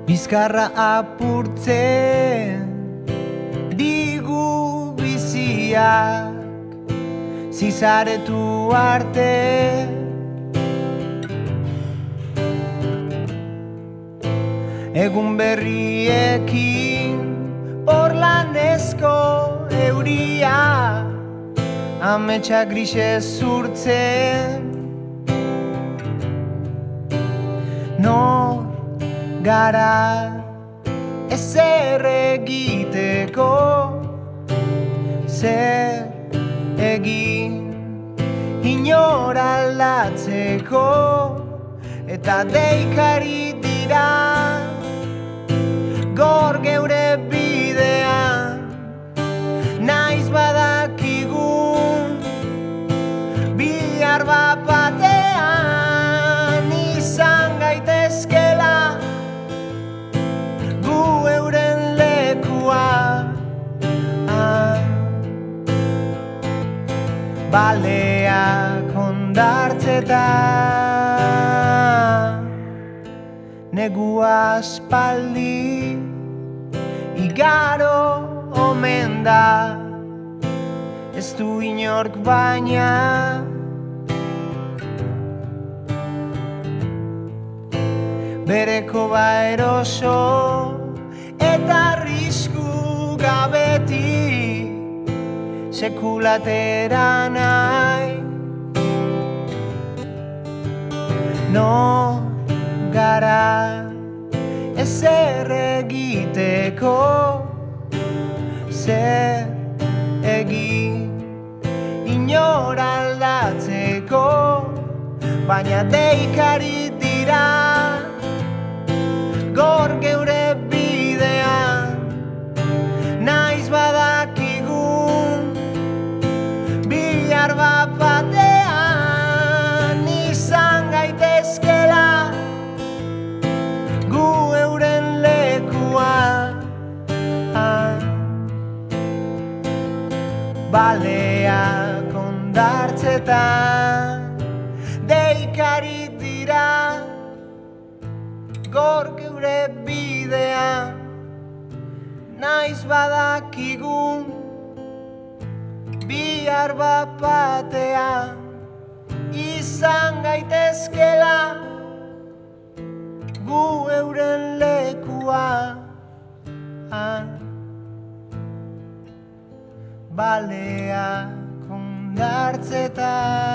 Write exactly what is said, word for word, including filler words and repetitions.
bizkarra apurtzen digu biziak zizaretu arte. Egun berriekin porlanezko euria ametsa grisez zurtzen. Nor gara ezer egiteko, zer egin inor aldatzeko, eta deikari dira gor geure bidean, naiz badakigun bihar bat batean izan gaitezkela gu euren lekua. ah. Baleak hondartzetan negua aspaldi igaro omen da, ez du inork baina bereko baeroso eta arrisku gabeti sekulatera nahi. No gara ezer egiteko, zer egin inor aldatzeko, baina deikari dira gor geure bidean, naiz badakigun bihar bat batean izan gaitezkela gu euren lekua. ah. Baleak hondartzetan deikari dira gor geure bidean, naiz badakigun bihar bat batean izan gaitezkela gu euren lekua. ah. Baleak hondartzetan